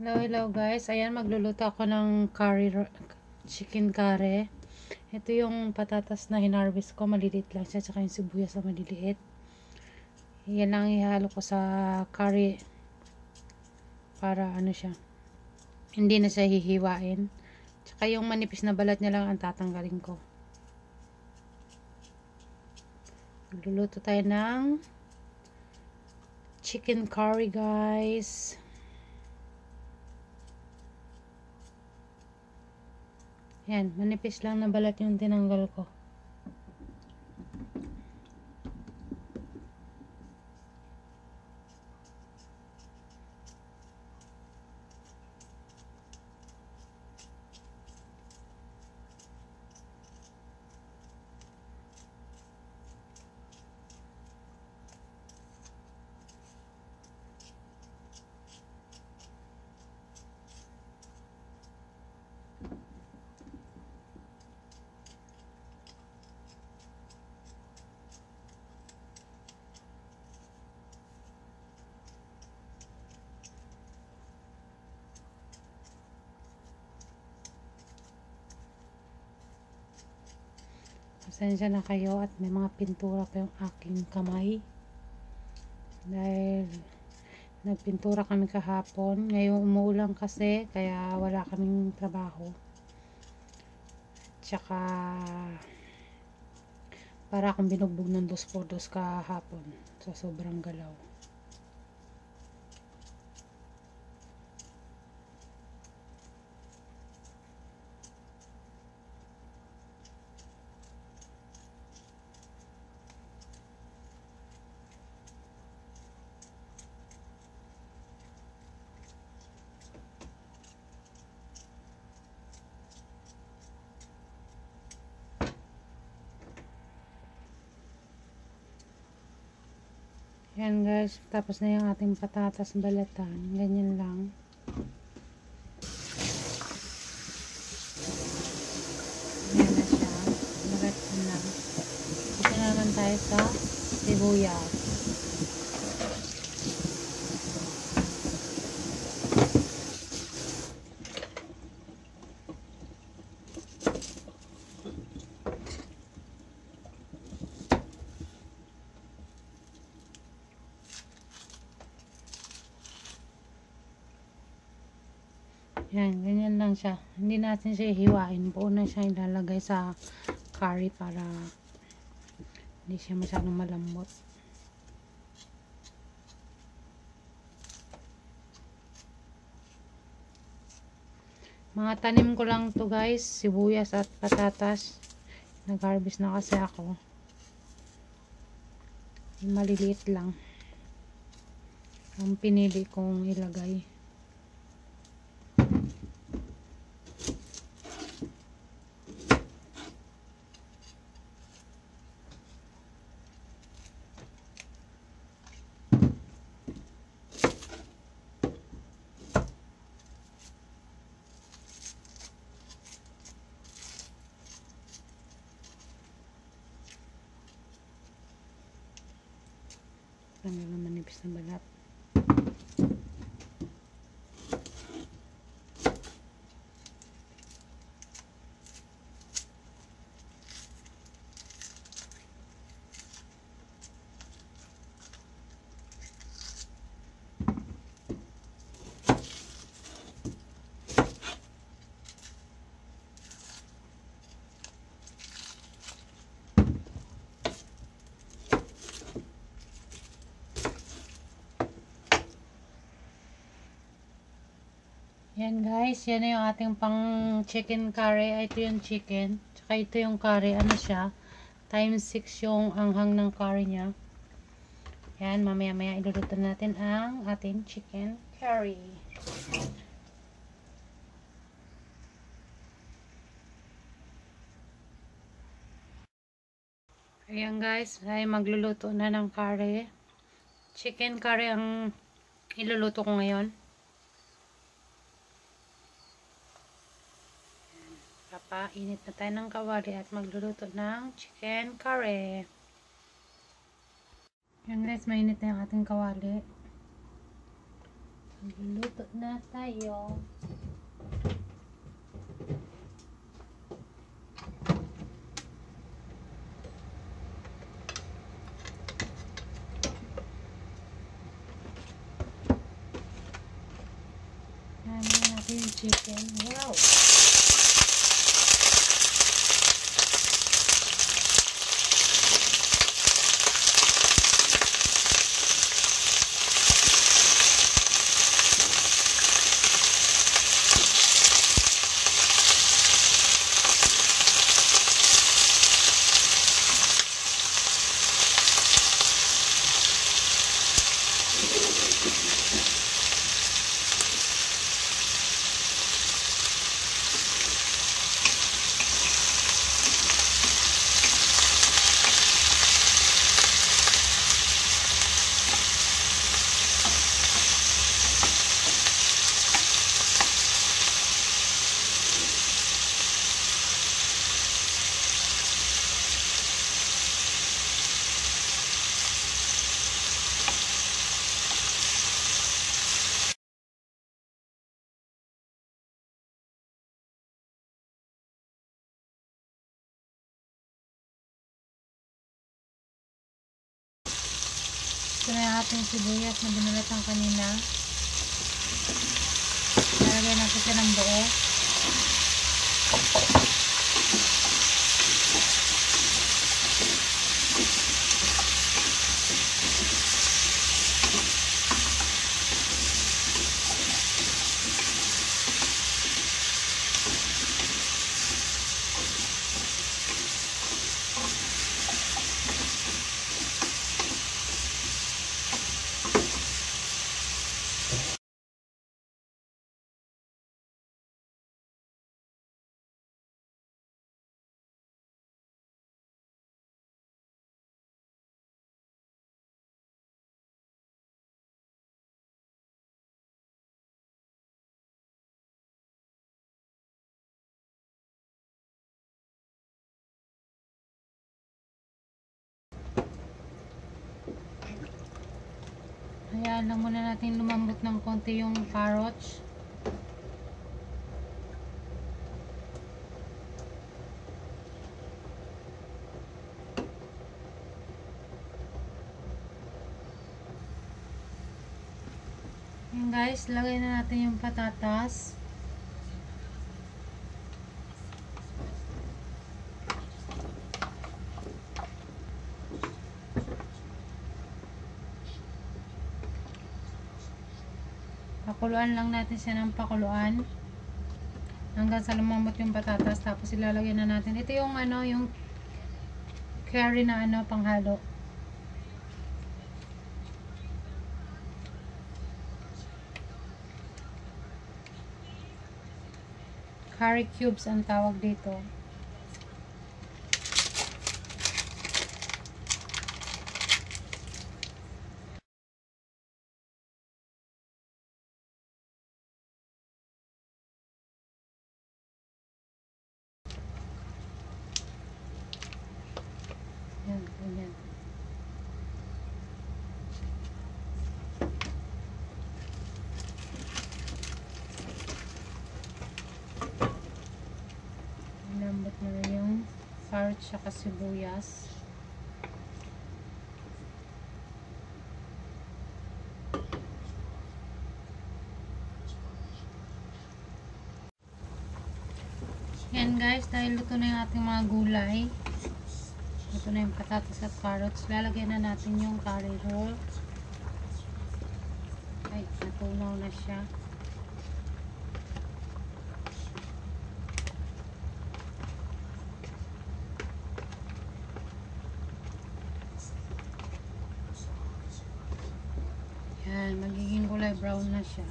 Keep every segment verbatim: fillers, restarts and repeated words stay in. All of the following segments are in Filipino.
Hello, hello guys. Ayan, magluluto ako ng curry, chicken curry. Ito yung patatas na hinarvest ko. Maliliit lang siya. Tsaka yung sibuyas na maliliit. Yan lang ihalo ko sa curry. Para ano siya. Hindi na siya hihiwain. Tsaka yung manipis na balat niya lang ang tatanggalin ko. Magluluto tayo ng chicken curry guys. Yan, manipis lang na balat yung tinanggal ko. Pasensya na kayo at may mga pintura pa yung aking kamay. Dahil nagpintura kami kahapon. Ngayon umuulan kasi kaya wala kaming trabaho. Tsaka para akong binugbog ng dos por dos kahapon sa sobrang galaw. Yan guys, tapos na yung ating patatas balatan. Ganyan lang. Yan na siya. Balat na. Kasi naman tayo sa sibuyas. Yan, ganyan lang siya. Hindi natin siya hiwain. Buo na siya ilalagay sa curry para hindi siya masyadong malambot. Mga tanim ko lang to guys. Sibuyas at patatas. Nag-harvest na kasi ako. Maliliit lang. Ang pinili kong ilagay. Tanggal na manipis na balat. Yan guys, yan na yung ating pang chicken curry. Ito yung chicken. Tsaka ito yung curry. Ano siya? Times six yung anghang ng curry niya. Yan, mamaya maya iluluto natin ang ating chicken curry. Ayan guys, ay magluluto na ng curry. Chicken curry ang iluluto ko ngayon. Papainit na tayo ng kawali at magluluto ng chicken curry. Yan guys, mainit na yung ating kawali. Magluluto na tayo. Namin natin yung chicken. Wow! Ito na yung ating sibuyas na binulatan kanina. Lalagay natin siya ng buo. Hayaan lang muna natin lumambot ng konti yung carrots. Yan guys, lagay na natin yung patatas. Pakuluan lang natin siya ng pakuluan hanggang sa lumambot yung patatas, tapos ilalagay na natin ito yung ano, yung curry na ano, panghalo. Curry cubes ang tawag dito. Yan, ganyan. Lambot na rin yung carrots at sibuyas. Yan guys, dahil luto na yung ating mga gulay, ito na yung patatas at carrots, lalagyan na natin yung curry roll. Ay, natunaw na siya. Yan, magiging kulay brown na siya.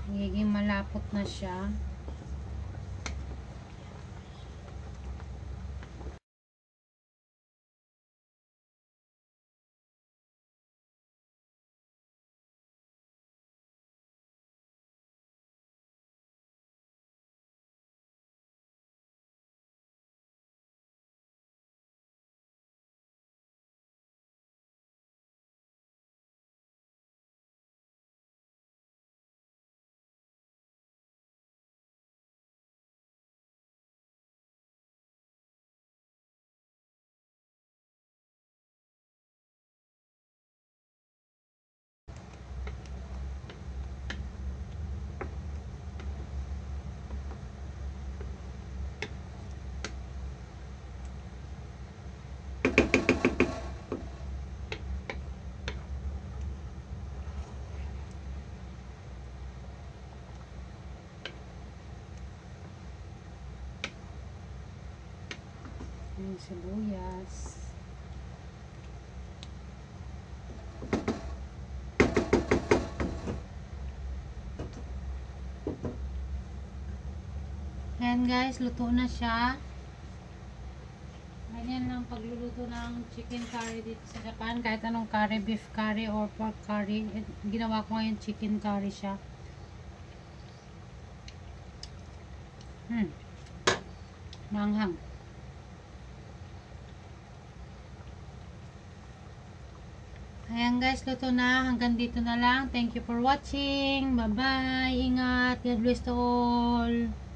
Magiging malapot na siya. Yung sibuyas. Ayan guys, luto na siya. Ganyan lang pagluluto ng chicken curry dito sa Japan. Kahit anong curry, beef curry or pork curry. Ginawa ko ngayon chicken curry siya. Hmm. Manghang. Ayan guys, luto na. Hanggang dito na lang. Thank you for watching. Bye-bye. Ingat. God bless to all.